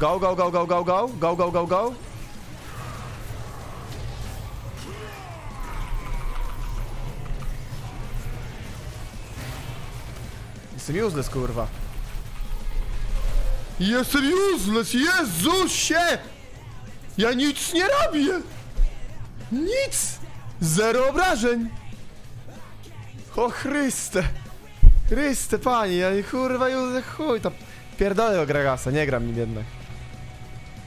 Go, go, go, go, go, go. Go, go, go, go. Jestem useless, kurwa. Jestem useless, Jezusie! Ja nic nie robię! Nic! Zero obrażeń! O Chryste! Chryste, panie, ja kurwa, chuj, to pierdolę o Gragasa, nie gram nim jednak.